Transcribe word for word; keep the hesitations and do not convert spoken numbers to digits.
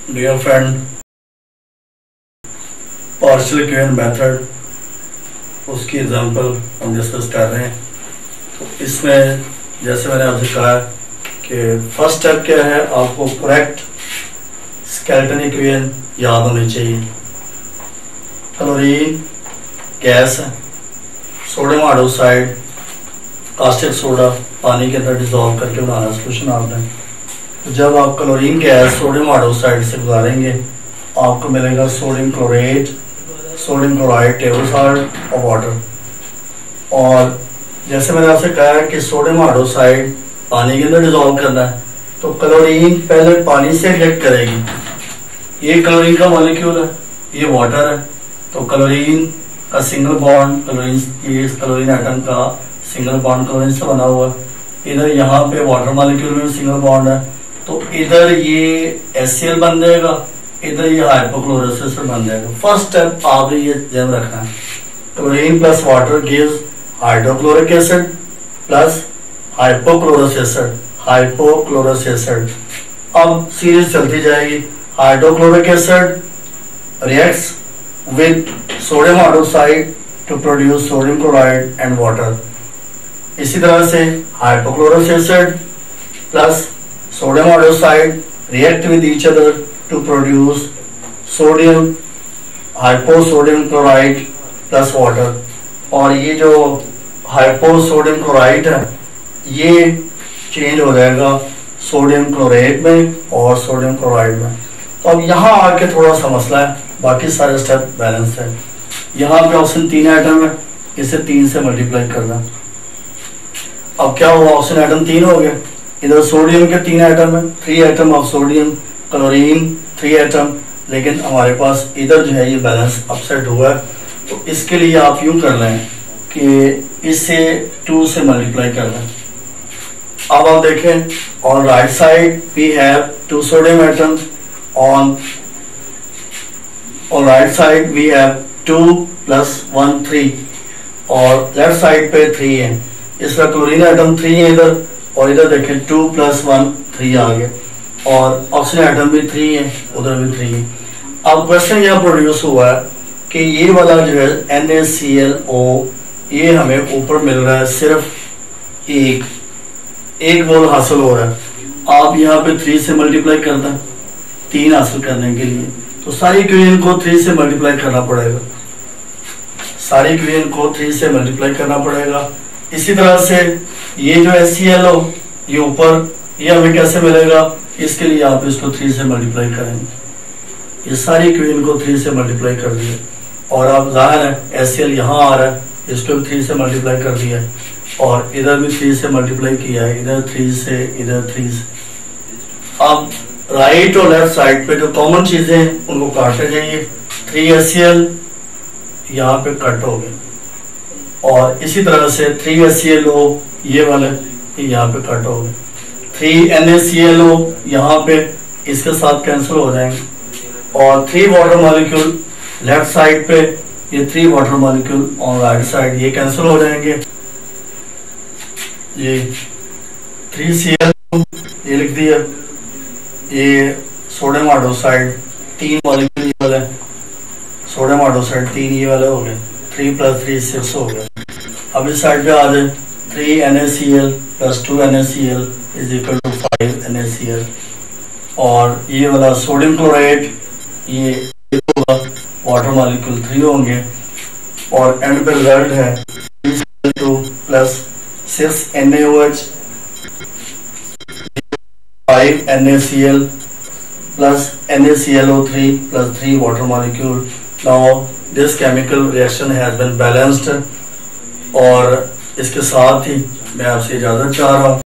Dear friend, partial क्यूएन method उसकी example हम डिस्कस कर रहे हैं। तो इसमें जैसे मैंने आपसे कहा कि फर्स्ट स्टेप क्या है, आपको करेक्ट स्केलेटन इक्वेशन याद होनी चाहिए। क्लोरीन गैस है, सोडियम हाइड्रोक्साइड कास्टिक सोडा पानी के अंदर डिजोल्व करके बनाना सोल्यूशन आपने। तो जब आप क्लोरीन गैस सोडियम हाइड्रोक्साइड से गुजारेंगे आपको मिलेगा sodium chlorate, sodium chloride, table salt और वाटर। और जैसे मैंने आपसे कहा है कि सोडियम हाइड्रोक्साइड पानी के अंदर डिजोल्व करना है, तो क्लोरीन पहले पानी से रिएक्ट करेगी। ये क्लोरीन का मॉलिक्यूल है, ये वाटर है, तो क्लोरीन का सिंगल बॉन्ड क्लोरीन, ये क्लोरीन एटम का सिंगल बॉन्ड क्लोरीन से बना हुआ है। इधर यहाँ पे वाटर मॉलिक्यूल में सिंगल बॉन्ड है, तो इधर ये एचसीएल बन जाएगा, इधर ये हाइपोक्लोरस एसिड बन जाएगा। फर्स्ट स्टेप आप ये ध्यान रखना है, chlorine plus water gives hydrochloric acid plus hypochlorous acid, hypochlorous acid. अब सीरीज चलती जाएगी, hydrochloric acid reacts with sodium hydroxide to produce sodium chloride and water. इसी तरह से hypochlorous acid plus sodium hydroxide react with each other to produce sodium hyposodium chloride plus water। और ये जो हाइपोसोडियम chloride है ये चेंज हो जाएगा सोडियम क्लोरेट में और सोडियम क्लोराइड में। तो अब यहाँ आके थोड़ा सा मसला है, बाकी सारे स्टेप बैलेंस है। यहाँ पे ऑप्शन तीन आइटम है, इसे तीन से मल्टीप्लाई करना। अब क्या हुआ, ऑप्शन आइटम तीन हो गया। इधर सोडियम के तीन एटम है, three atom of sodium, chlorine three atom, लेकिन हमारे पास इधर जो है ये बैलेंस अपसेट हुआ है। तो इसके लिए आप यूं कर लें कि इसे टू से मल्टीप्लाई कर लें। अब आप देखें, on right side we have two sodium atom, on on right side we have two plus one three, और लेफ्ट साइड पे थ्री है। इसका क्लोरीन एटम थ्री है इधर, और इधर देखें टू प्लस वन थ्री आ गया, और ऑक्सीजन एटम भी थ्री है, उधर भी थ्री है। अब क्वेश्चन यह प्रोड्यूस हुआ है कि ये वाला जो है N A C L O, ये हमें ऊपर मिल रहा है सिर्फ एक एक मोल हासिल हो रहा है। आप यहाँ पे थ्री से मल्टीप्लाई कर दें तीन हासिल करने के लिए, तो सारी इक्वेशन को थ्री से मल्टीप्लाई करना पड़ेगा, सारी इक्वेशन को थ्री से मल्टीप्लाई करना पड़ेगा। इसी तरह से ये जो एच सी एल ओ ये ऊपर, ये हमें कैसे मिलेगा, इसके लिए आप इसको थ्री से मल्टीप्लाई करेंगे। ये सारी इक्वेशन को थ्री से मल्टीप्लाई कर दिया, और अब जाहिर है एच सी एल यहाँ आ रहा है, इसको भी थ्री से मल्टीप्लाई कर दिया, और इधर भी थ्री से मल्टीप्लाई किया है, इधर थ्री से, इधर थ्री से। अब राइट और लेफ्ट साइड पे जो कॉमन चीजें हैं उनको काटे जाइए। थ्री एच सी एल यहाँ पे कट हो गए, और इसी तरह से three H C L O ये वाले यहाँ पे कट हो गए, three N A C L O यहाँ पे इसके साथ कैंसिल हो जाएंगे, और three water molecule left side पे, ये three water molecule on right side ये कैंसिल हो जाएंगे। ये थ्री सी एल ओ ये लिख दिया, ये सोडियम हाइड्रोक्साइड तीन मॉलिक्यूल ये वाले, सोडियम हाइड्रोक्साइड तीन ये वाले हो गए, थ्री प्लस थ्री सिक्स हो गया। अब इस साइड पे आ जाए, three N A C L plus two N A C L is equal to five N A C L, और ये वाला सोडियम क्लोराइड ये होगा, वाटर मॉलिक्यूल थ्री होंगे, और एंड पे रिजल्ट है two plus six N A O H five N A C L plus N A C L O three plus three water molecule. Now this chemical reaction has been balanced, और इसके साथ ही मैं आपसे इजाजत चाह रहा हूँ।